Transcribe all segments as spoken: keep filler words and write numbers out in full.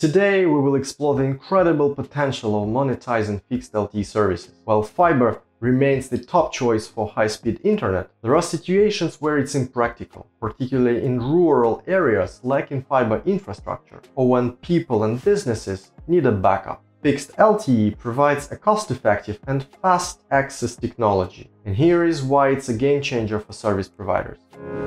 Today we will explore the incredible potential of monetizing fixed L T E services. While fiber remains the top choice for high-speed internet, there are situations where it's impractical, particularly in rural areas lacking fiber infrastructure, or when people and businesses need a backup. Fixed L T E provides a cost-effective and fast access technology, and here is why it's a game changer for service providers.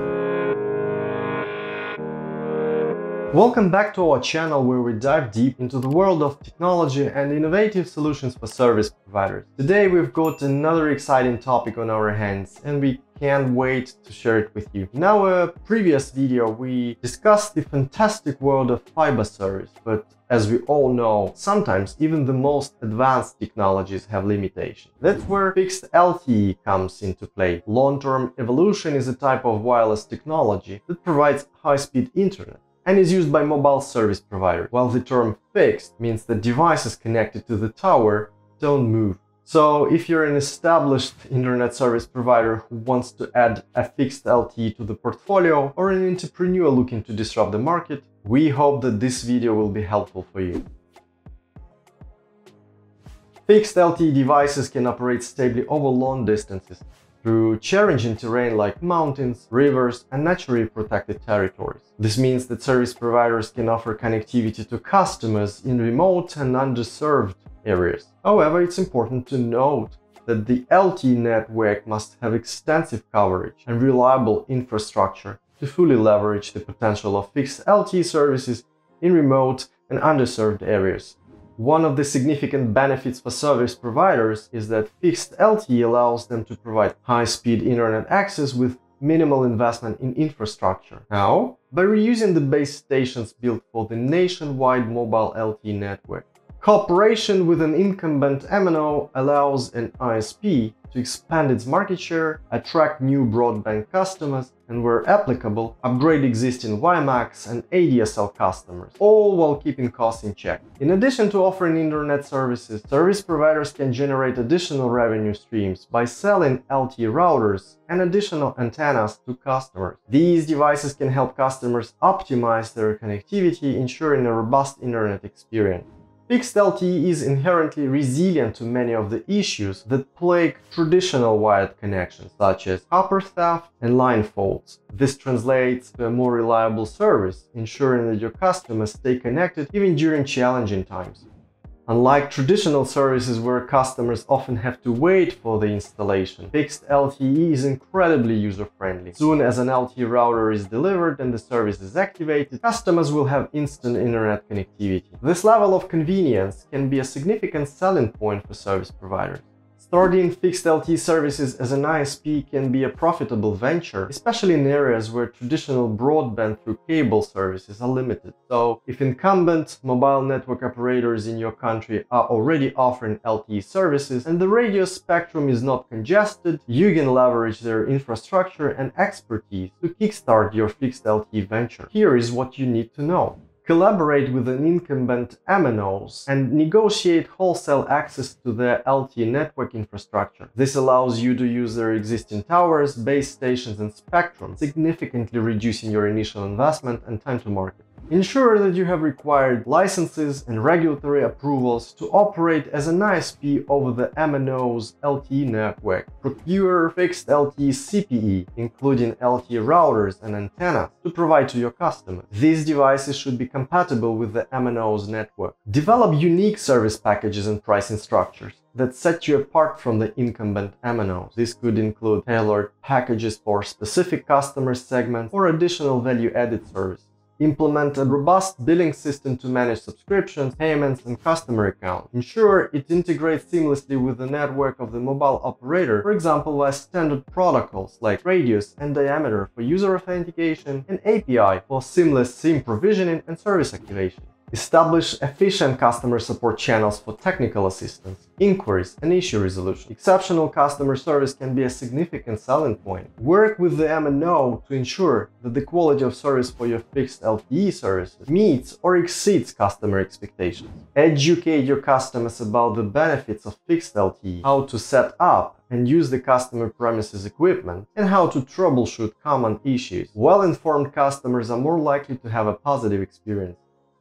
Welcome back to our channel, where we dive deep into the world of technology and innovative solutions for service providers. Today we've got another exciting topic on our hands, and we can't wait to share it with you. In our previous video we discussed the fantastic world of fiber service, but as we all know, sometimes even the most advanced technologies have limitations. That's where Fixed L T E comes into play. Long-term evolution is a type of wireless technology that provides high-speed internet and is used by mobile service providers, while the term fixed means that devices connected to the tower don't move. So if you're an established internet service provider who wants to add a fixed L T E to the portfolio, or an entrepreneur looking to disrupt the market, we hope that this video will be helpful for you. Fixed L T E devices can operate stably over long distances through challenging terrain like mountains, rivers, and naturally protected territories. This means that service providers can offer connectivity to customers in remote and underserved areas. However, it's important to note that the L T E network must have extensive coverage and reliable infrastructure to fully leverage the potential of fixed L T E services in remote and underserved areas. One of the significant benefits for service providers is that fixed L T E allows them to provide high-speed internet access with minimal investment in infrastructure. How? By reusing the base stations built for the nationwide mobile L T E network. Cooperation with an incumbent M N O allows an I S P to expand its market share, attract new broadband customers, and where applicable, upgrade existing WiMAX and A D S L customers, all while keeping costs in check. In addition to offering internet services, service providers can generate additional revenue streams by selling L T E routers and additional antennas to customers. These devices can help customers optimize their connectivity, ensuring a robust internet experience. Fixed L T E is inherently resilient to many of the issues that plague traditional wired connections, such as copper theft and line faults. This translates to a more reliable service, ensuring that your customers stay connected even during challenging times. Unlike traditional services where customers often have to wait for the installation, Fixed L T E is incredibly user-friendly. Soon as an L T E router is delivered and the service is activated, customers will have instant internet connectivity. This level of convenience can be a significant selling point for service providers. Starting fixed L T E services as an I S P can be a profitable venture, especially in areas where traditional broadband through cable services are limited. So, if incumbent mobile network operators in your country are already offering L T E services and the radio spectrum is not congested, you can leverage their infrastructure and expertise to kickstart your fixed L T E venture. Here is what you need to know. Collaborate with an incumbent M N Os and negotiate wholesale access to their L T E network infrastructure. This allows you to use their existing towers, base stations, and spectrum, significantly reducing your initial investment and time to market. Ensure that you have required licenses and regulatory approvals to operate as an I S P over the M N O's L T E network. Procure fixed L T E C P E, including L T E routers and antennas, to provide to your customers. These devices should be compatible with the M N O's network. Develop unique service packages and pricing structures that set you apart from the incumbent M N Os. This could include tailored packages for specific customer segments or additional value-added services. Implement a robust billing system to manage subscriptions, payments, and customer accounts. Ensure it integrates seamlessly with the network of the mobile operator, for example via standard protocols like radius and diameter for user authentication and A P I for seamless SIM provisioning and service activation. Establish efficient customer support channels for technical assistance, inquiries, and issue resolution. Exceptional customer service can be a significant selling point. Work with the M N O to ensure that the quality of service for your fixed L T E services meets or exceeds customer expectations. Educate your customers about the benefits of fixed L T E, how to set up and use the customer premises equipment, and how to troubleshoot common issues. Well-informed customers are more likely to have a positive experience.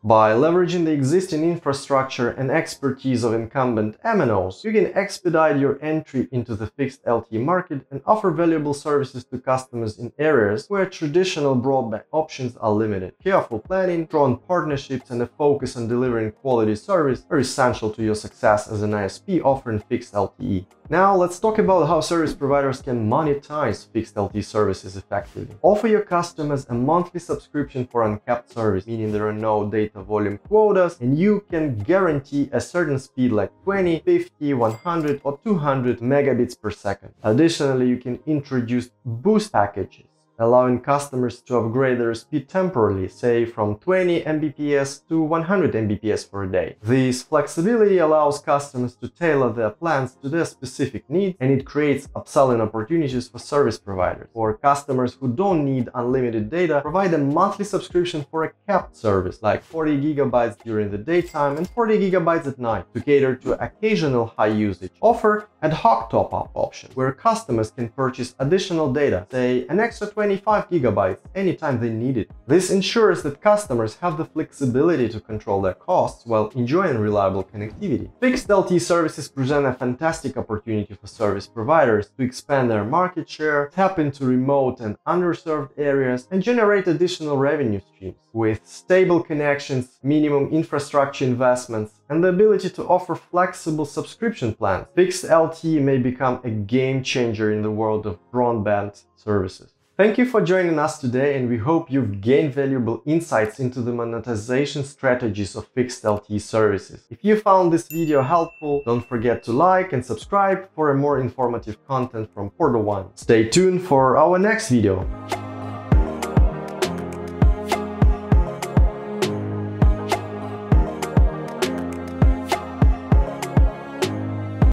By leveraging the existing infrastructure and expertise of incumbent M N Os, you can expedite your entry into the fixed L T E market and offer valuable services to customers in areas where traditional broadband options are limited. Careful planning, strong partnerships, and a focus on delivering quality service are essential to your success as an I S P offering fixed L T E. Now let's talk about how service providers can monetize fixed L T E services effectively. Offer your customers a monthly subscription for uncapped service, meaning there are no data volume quotas, and you can guarantee a certain speed like twenty, fifty, one hundred, or two hundred megabits per second. Additionally, you can introduce boost packages, allowing customers to upgrade their speed temporarily, say from twenty megabits per second to one hundred megabits per second per day. This flexibility allows customers to tailor their plans to their specific needs, and it creates upselling opportunities for service providers. For customers who don't need unlimited data, provide a monthly subscription for a capped service, like forty gigabytes during the daytime and forty gigabytes at night, to cater to occasional high usage. Offer ad hoc top-up options, where customers can purchase additional data, say an extra twenty-five gigabytes anytime they need it. This ensures that customers have the flexibility to control their costs while enjoying reliable connectivity. Fixed L T E services present a fantastic opportunity for service providers to expand their market share, tap into remote and underserved areas, and generate additional revenue streams. With stable connections, minimum infrastructure investments, and the ability to offer flexible subscription plans, Fixed L T E may become a game changer in the world of broadband services. Thank you for joining us today, and we hope you've gained valuable insights into the monetization strategies of fixed L T E services. If you found this video helpful, don't forget to like and subscribe for a more informative content from PortaOne. Stay tuned for our next video.